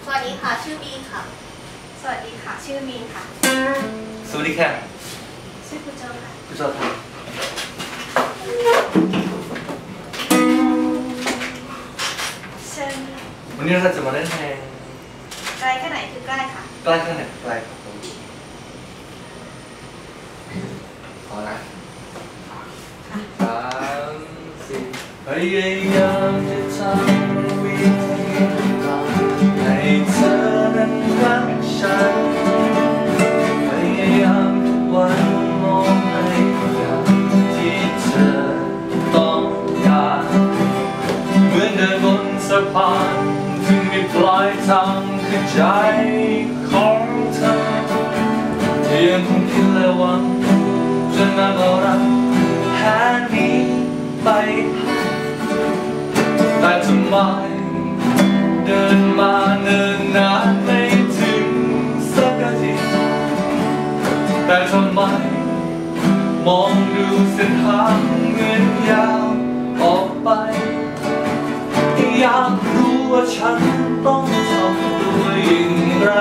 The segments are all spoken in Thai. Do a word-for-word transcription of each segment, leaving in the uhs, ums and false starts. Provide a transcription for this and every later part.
สวัสดีค่ะชื่อบีค่ะสวัสดีค่ะชื่อมีนค่ะสวัสดีค่ะชื่อคุณโจค่ะคุณโจครับเชิญวันนี้เราจะมาเล่นเพลงไกลแค่ไหนคือใกล้ค่ะใกล้แค่ไหนไกลครับผมพอนะสามสี่พยายามจะทำวิธีต่างให้เธอนั้นรักฉันพยายามทุกวันมองให้อย่างที่เธอต้องการเหมือนเดินบนสะพานถึงมีปลายทางคือใจของเธอยังคงคิดและหวังจนมาบอกรักแค่นี้ไปแต่ทำไมเดินมาเนิ่นนานไม่ถึงสักทีแต่ทำไมมองดูเส้นทางเหมือนยาวออกไปอยากรู้ว่าฉันต้องทำตัวอย่างไร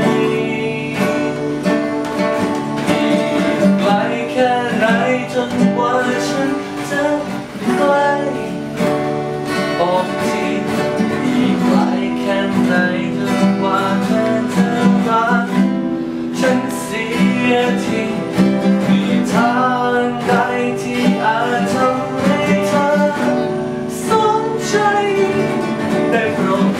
อีกไกลแค่ไหนจนกว่าฉันจะใกล้บอกทีอีกไกลแค่ไหนจนกว่าเธอจะรักฉันเสียทีมีทางใดที่อาจทำให้เธอสนใจได้โปรด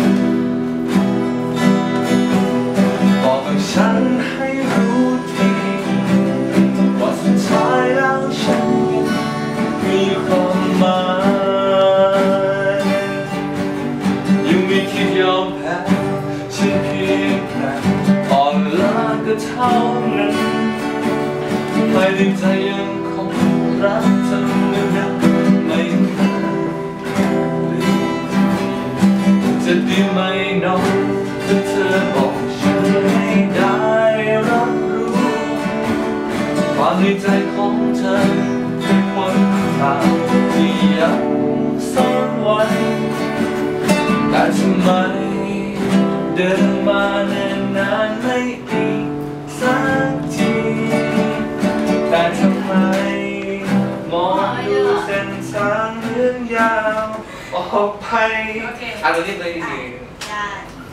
บอกกับฉันให้รู้ทีว่าสุดท้ายแล้วฉันมีความหมายยังไม่คิดยอมแพ้ฉันเพียงแค่อ่อนล้าก็เท่านั้นไม่ได้ใจยังคงรักเธอเหมือนเดิมไม่เคยจะดีไหมน้องถ้าเธอบอกฉันให้ได้รับรู้ความในใจของเธอเป็นคนข่าวที่ยังซ่อนไว้แต่ทำไมเดินมาเนิ่นนานไม่อีกสักทีแต่ทำไมมองดูเส้นทางเรื่องยาวออกไปอ่ะตรงนี้เลยทีได้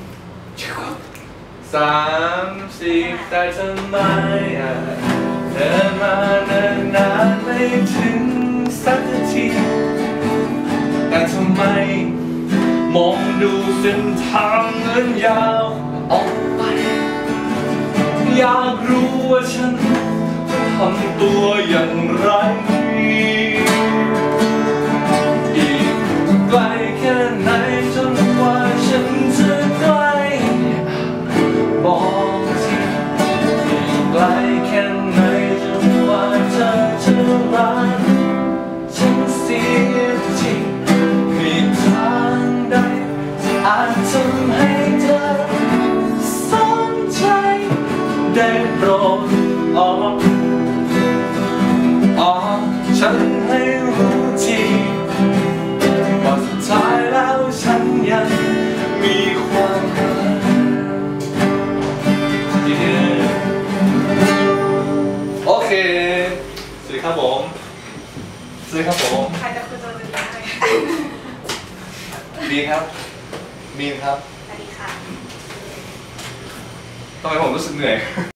สามสี่แต่ทำไมเดินมาเนิ่นนานไม่ถึงสักทีแต่ทำไมมองดูเส้นทางเงินยาวออกไปอยากรู้ว่าฉันจะทำตัวอย่างไรอีกไกลแค่ไหนจนกว่าฉันจะใกล้บอกทีอีกไกลแค่ไหนจนกว่าเธอจะรักฉันเสียทีมีทางใดที่อาจทำให้เธอสนใจได้โปรดออกออกฉันให้รู้ทีว่าสุดท้ายแล้วฉันยังมีความรักโอเคสวัสดีครับผมสวัสดีครับผมใครจะคุณโจจะได้ดีครับมีนครับสวัสดีค่ะทำไมผมรู้สึกเหนื่อย